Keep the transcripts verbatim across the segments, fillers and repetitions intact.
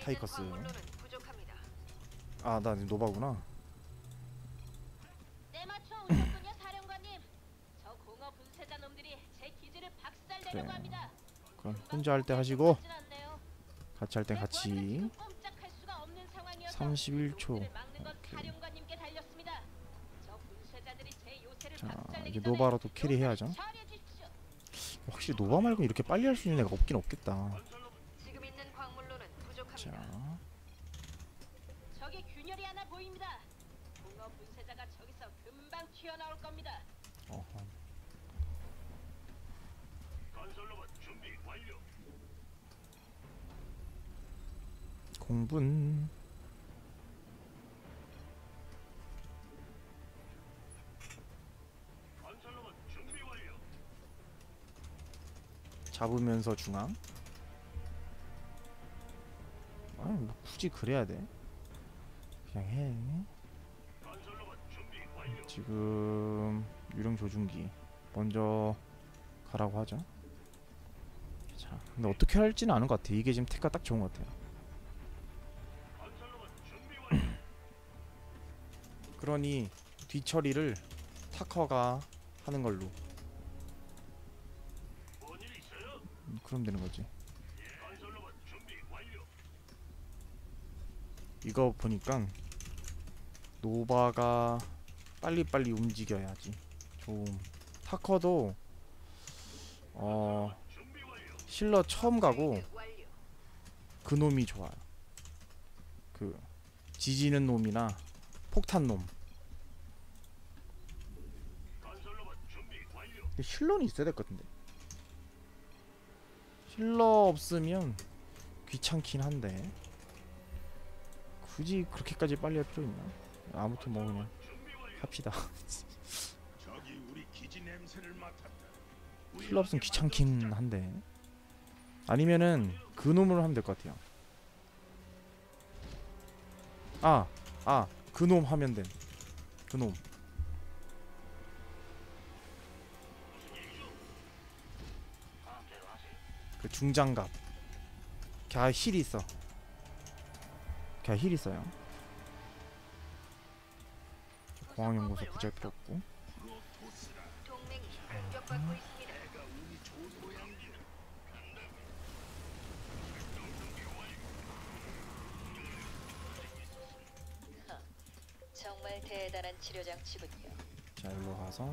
타이커스. 아, 나 노바구나. 때맞춰 오셨군요, 사령관님. 저 공허 분쇄자 놈들이 제 기지를 박살내려고 그래. 합니다. 그럼 혼자 할 때 하시고 같이 할 땐 같이. 꼼짝할 수가 없는 상황이어서 삼십일 초. 놈들을 막는 건 오케이. 사령관님께 달렸습니다. 저 분쇄자들이 제 요새를 자, 박살내기 이제 전에 노바로 또 캐리 요새를 해야죠. 처리해 주십시오. 확실히 노바 말고 이렇게 빨리 할 수 있는 애가 없긴 없겠다. 지금 있는 광물로는 부족합니다. 자, 저기 균열이 하나 보입니다. 공허 분쇄자가 저기서 금방 튀어나올 겁니다. 어허. 건설로봇 준비 완료. 공분. 건설로봇 준비 완료. 잡으면서 중앙. 아, 뭐 굳이 그래야 돼? 그냥 해. 건설로봇 준비 완료. 지금 유령 조준기 먼저 가라고 하죠. 자, 근데 어떻게 할지는 아는 것 같아. 이게 지금 택가 딱 좋은 것 같아요. 건설로봇 준비 완료. 그러니 뒤처리를 타커가 하는 걸로. 뭔일 있어요? 음, 그럼 되는 거지. 건설로봇 준비 완료. 이거 보니까 노바가 빨리빨리 움직여야지. 좀 타커도 어 준비 완료. 실러 처음 가고 완료. 그 놈이 좋아요. 그 지지는 놈이나 폭탄 놈. 건설로봇 준비 완료. 근데 실러는 있어야 될 것 같은데. 실러 없으면 귀찮긴 한데 굳이 그렇게까지 빨리 할 필요 있나? 아무튼 뭐 그냥 준비 완료. 합시다. 저기 우리 기지 냄새를 맡았다. 필요 없으면 귀찮긴 한데 아니면은 그 놈으로 하면 될 것 같아요. 아, 아, 그 놈 하면 돼. 그 놈. 그 중장갑. 걔 힐이 있어. 걔 힐 있어요. 공항연구소 굳이 할 필요 없고. 동맹이 공격받고 있습니다. 정말 대단한 치료 장치군요. 자, 일로 가서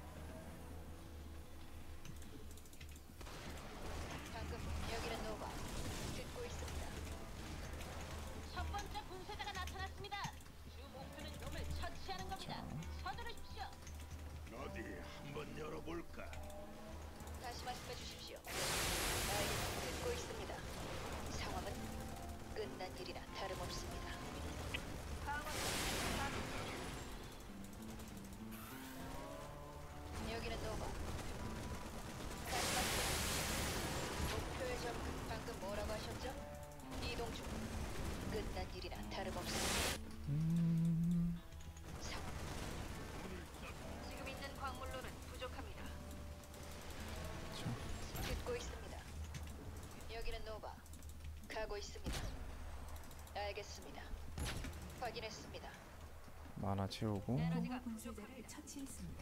방금 여기는 노바. 듣고 있습니다. 첫 번째 분쇄자가 나타났습니다. 주 목표는 놈을 처치하는 겁니다. 서두르십시오. 어디 한번 열어볼까? 다시 말씀해 주십시오. 알겠습니다. 듣고 있습니다. 상황은 끝난 일이나 다름없습니다. 여기는 노바. 다시 말씀해. 목표의 접근 방금 뭐라고 하셨죠? 이동 중. 끝난 일이나 다름없습니다. 음... 상황. 지금 있는 광물로는 부족합니다. 자, 듣고 있습니다. 여기는 노바. 가고 있습니다. 알겠습니다. 확인했습니다. 만화 채우고 에너지가 분쇄자를 부족합니다. 처치했습니다.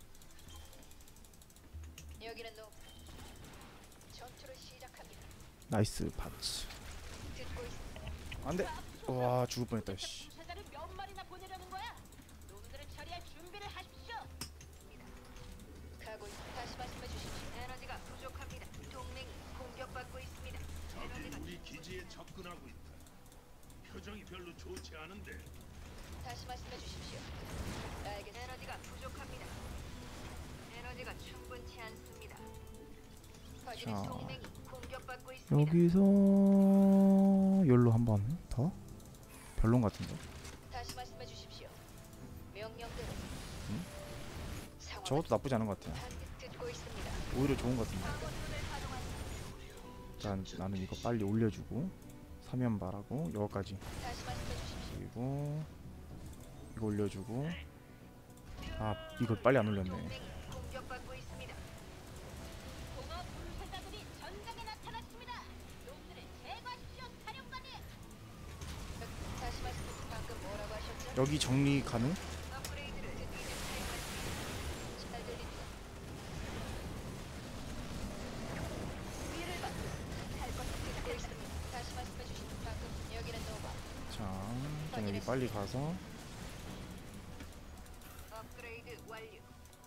여기는 노바. 전투를 시작합니다. 나이스 파츠. 듣고 있습니다. 안돼. 와, 죽을 뻔했다. 씨. 분쇄자를 몇 마리나 보내려는 거야? 놈들을 처리할 준비를 하십시오. 가고 있. 다시 말씀해 주십시오. 에너지가 부족합니다. 동맹이 공격받고 있습니다. 저기 우리 기지에 접근하고 있다. 표정이 별로 좋지 않은데. 다시 말씀해 주십시오. 알겠습니다. 에너지가 부족합니다. 에너지가 충분치 않습니다. 확인해 자. 동맹이 공격받고 있습니다. 여기서 열로 한 번 더. 별론 같은데. 다시 말씀해 주십시오. 명령대로. 응? 상황은 저것도 나쁘지 않은 것 같아요. 반드시 듣고 있습니다. 오히려 좋은 것 같은데. 방어선을 가동하십시오. 일단 나는 이거 빨리 올려주고 사면발하고 여기까지. 다시 말씀해 주십시오. 그리고 이거 올려주고. 아, 이거 빨리 안 올렸네. 동맹이 공격받고 있습니다. 공허 분쇄자들이 전장에 나타났습니다. 놈들을 제거하십시오, 사령관님. 여기 정리 가능? 업그레이드를 이제 사용할 잘 들립니다. 위를 봐. 할것 듣고 있습니다. 다시 말씀해 주시면 방금 여기는 노바. 자, 일단 여기 빨리 가서 업그레이드 완료.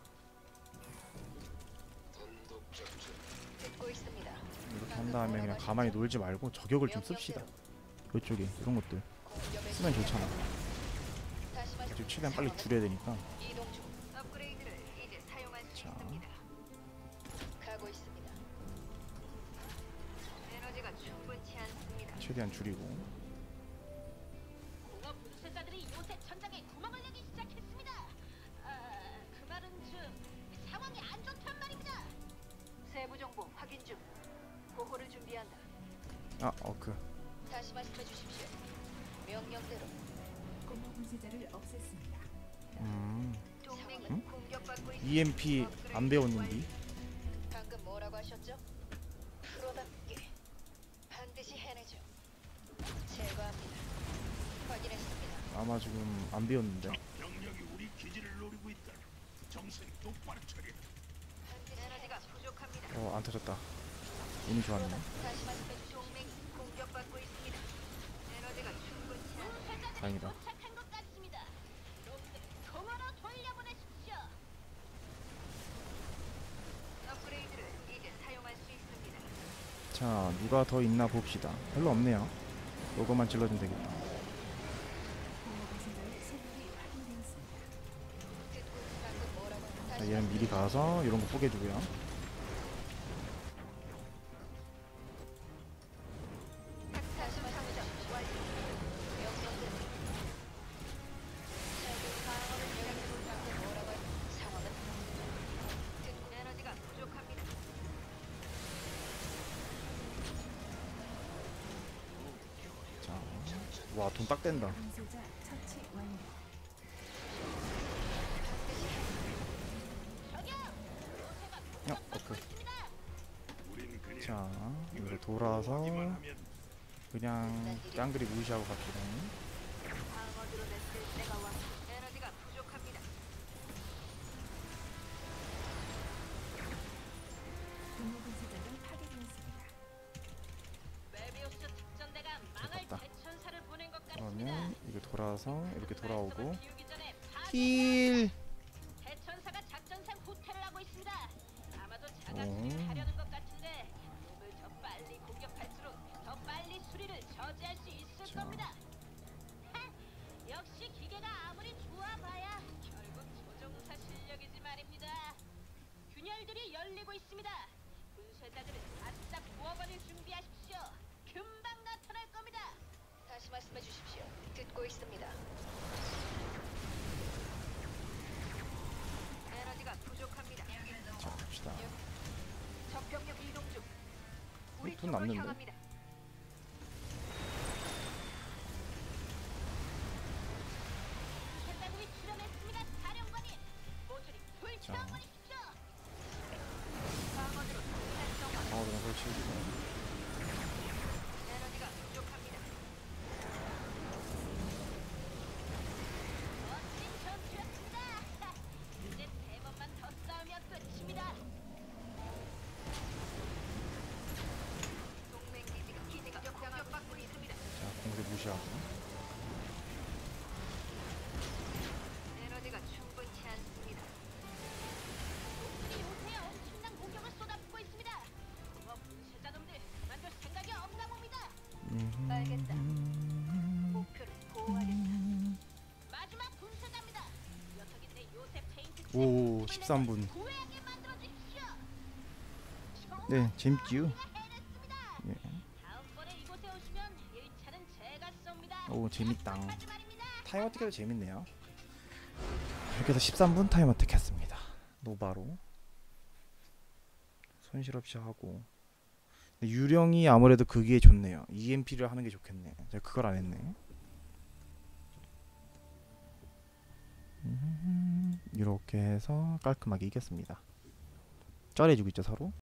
듣고 있습니다. 이렇게 한 다음에 그냥 가만히 놀지 말고 저격을 좀 씁시다. 이쪽에 이런 것들 공격의 쓰면 좋잖아. 다시 말씀. 지금 최대한 빨리 줄여야 되니까. 이동 중. 업그레이드를 이제 사용할 수 자. 있습니다. 가고 있습니다. 에너지가 충분치 않습니다. 최대한 줄이고. 공업 분쇄자들이 요새 천장에 구멍을 내기 시작했습니다. 아, 그 말은 즉 상황이 안 좋단 말입니다. 세부 정보 확인 중. 보호를 준비한다. 아, 어크. 다시 말씀해 주십시오. 명령대로. 공허 분쇄자를 없앴습니다. 음, 동맹이 응? 공격받고 있습니다. 이엠피 안 배웠는데. 방금 뭐라고 하셨죠? 프로답게 반드시 해내죠. 제거합니다. 확인했습니다. 아마 지금 안 배웠는데. 적 병력이 우리 기지를 노리고 있다. 정신 똑바로 차려. 반드시 에너지가 부족합니다. 어, 안 터졌다. 운이 좋았네. 다시 말씀해 주시오. 동맹이 공격받고 있습니다. 에너지가 충분치 않습니다. 다행이다. 도착한 것 같습니다. 놈들 공으로 돌려보내십시오. 업그레이드를 이제 사용할 수 있습니다. 자, 누가 더 있나 봅시다. 별로 없네요. 요거만 찔러주면 되겠다. 공허 분쇄자의 생물이 확인되었습니다. 듣고 방금 뭐라고 자, 다시 얘는 미리 가서 이런 거 뽀개주고요. 다시 말씀해 주십시오. 완료. 명령대로. 적의 방어를 여행으로 방금 뭐라고 했- 상황은? 듣고 에너지가 부족합니다. 자, 와, 돈 딱 된다. 분쇄자 처치 완료. 저기요. 요새가 어, 오케이. 있습니다. 우린 그냥 자, 이걸 돌아서 하기만 하면 그냥 짱그리 무시하고 갑시다. 방어드로 냈을 때가 왔. 에너지가 부족합니다. 공허 분쇄자가 파괴되었습니다. 메비우스 특전대가 망할 잡았다. 대천사를 보낸 것 같습니다. 그러면 이거 돌아서 이렇게 돌아오고 말씀을 비우기 전에 파괴- 힐. 대천사가 작전상 후퇴를 하고 있습니다. 아마도 자가 오. 수리를 하려는 것 같은데 놈을 더 빨리 공격할수록 더 빨리 수리를 저지할 수 있을 자. 겁니다. 하, 역시 기계가 아무리 좋아봐야 결국 조종사 실력이지 말입니다. 균열들이 열리고 있습니다. 분쇄자들은 바싹 부어버릴 준비하십시오. 금방 나타날 겁니다. 다시 말씀해 주십시오. 듣고 있습니다. 에너지가 부족합니다. 자, 봅시다. 적병력 이동 중. 우리 돈 쪽으로 남는데? 향합니다. 해자국이 출연했습니다, 사령관님. 모조리 불태워버리십시오. 방어드로 활성화. 방어드론 설치해주고. 에너지가 부족합니다. 멋진 전투였습니다. 이제 세 번만 더 싸우면 끝입니다. 동맹 기지가 기지가 공격받고 있습니다. 자, 공세 무시하고. 에너지가 충분치 않습니다. 놈들이 요새 엄청난 공격을 쏟아붓고 있습니다. 그거 분쇄자 놈들 만들 생각이 없나 봅니다. 알겠다. 목표를 보호하겠다. 마지막 분쇄자입니다. 녀석인데 요새 페인트 오, 십삼 분. 후회하게 만들어 주십시오. 네, 재밌지요? 우리가 해냈습니다. 예. 다음번에 이곳에 오시면 일 차는 제가 쏩니다. 오, 재밌다. 약속하지 말입니다. 타임어택도 재밌네요. 이렇게 해서 십삼 분 타임어택 했습니다. 노바로 손실 없이 하고. 근데 유령이 아무래도 그게 좋네요. 이엠피를 하는 게 좋겠네. 제가 그걸 안 했네. 음, 이렇게 해서 깔끔하게 이겼습니다. 쩔해주고 있죠 서로.